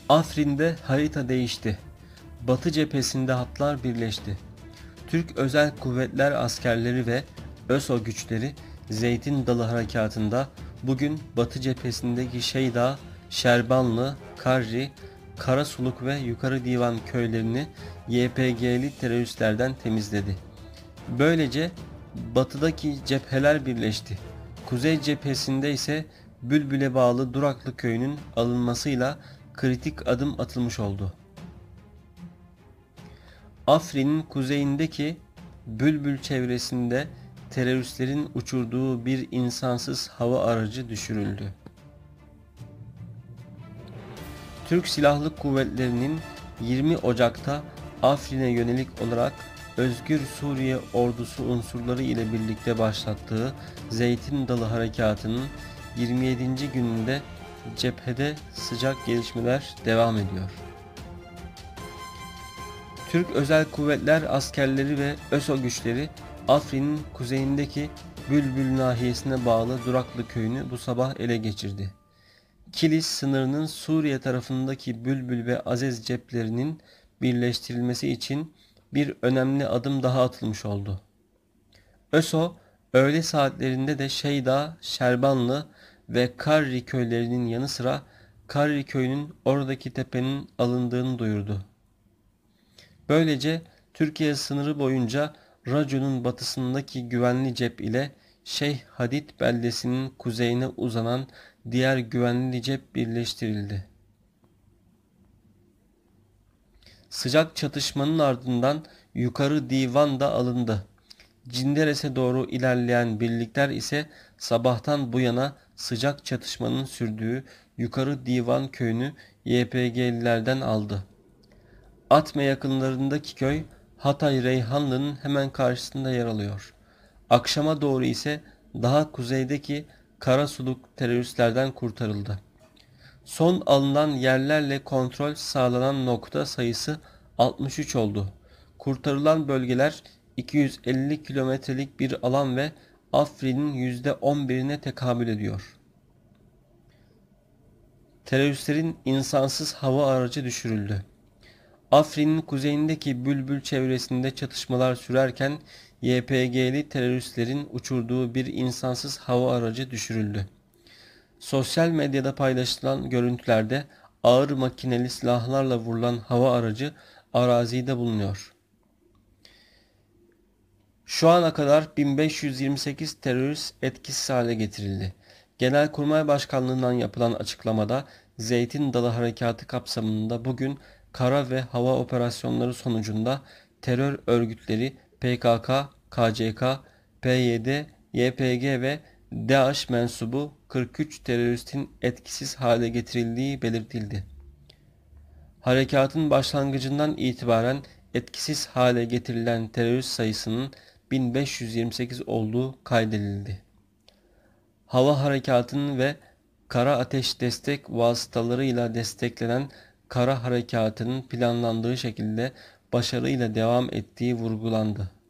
Afrin'de harita değişti. Batı cephesinde hatlar birleşti. Türk Özel Kuvvetler askerleri ve ÖSO güçleri Zeytin Dalı Harekatı'nda bugün Batı cephesindeki Şeyda, Şerbanlı, Karri, Karasuluk ve Yukarı Divan köylerini YPG'li teröristlerden temizledi. Böylece batıdaki cepheler birleşti. Kuzey cephesinde ise Bülbül'e bağlı Duraklı köyünün alınmasıyla kritik adım atılmış oldu. Afrin'in kuzeyindeki Bülbül çevresinde teröristlerin uçurduğu bir insansız hava aracı düşürüldü. Türk Silahlı Kuvvetleri'nin 20 Ocak'ta Afrin'e yönelik olarak Özgür Suriye Ordusu unsurları ile birlikte başlattığı Zeytin Dalı Harekatı'nın 27. gününde cephede sıcak gelişmeler devam ediyor. Türk Özel Kuvvetler askerleri ve ÖSO güçleri Afrin'in kuzeyindeki Bülbül nahiyesine bağlı Duraklı köyünü bu sabah ele geçirdi. Kilis sınırının Suriye tarafındaki Bülbül ve Azez ceplerinin birleştirilmesi için bir önemli adım daha atılmış oldu. ÖSO öğle saatlerinde de Şeyda, Şerbanlı ve Karri köylerinin yanı sıra Karri köyünün oradaki tepenin alındığını duyurdu. Böylece Türkiye sınırı boyunca Raco'nun batısındaki güvenli cep ile Şeyh Hadid beldesinin kuzeyine uzanan diğer güvenli cep birleştirildi. Sıcak çatışmanın ardından Yukarı Divan da alındı. Cinderes'e doğru ilerleyen birlikler ise sabahtan bu yana sıcak çatışmanın sürdüğü Yukarı Divan köyünü YPG'lilerden aldı. Atme yakınlarındaki köy Hatay Reyhanlı'nın hemen karşısında yer alıyor. Akşama doğru ise daha kuzeydeki Karasuluk teröristlerden kurtarıldı. Son alınan yerlerle kontrol sağlanan nokta sayısı 63 oldu. Kurtarılan bölgeler 250 kilometrelik bir alan ve Afrin'in %11'ine tekabül ediyor. Teröristlerin insansız hava aracı düşürüldü. Afrin'in kuzeyindeki Bülbül çevresinde çatışmalar sürerken YPG'li teröristlerin uçurduğu bir insansız hava aracı düşürüldü. Sosyal medyada paylaşılan görüntülerde ağır makineli silahlarla vurulan hava aracı arazide bulunuyor. Şu ana kadar 1528 terörist etkisiz hale getirildi. Genelkurmay Başkanlığı'ndan yapılan açıklamada Zeytin Dalı Harekatı kapsamında bugün kara ve hava operasyonları sonucunda terör örgütleri PKK, KCK, PYD, YPG ve DAEŞ mensubu 43 teröristin etkisiz hale getirildiği belirtildi. Harekatın başlangıcından itibaren etkisiz hale getirilen terörist sayısının 1528 olduğu kaydedildi. Hava harekatının ve kara ateş destek vasıtalarıyla desteklenen kara harekatının planlandığı şekilde başarıyla devam ettiği vurgulandı.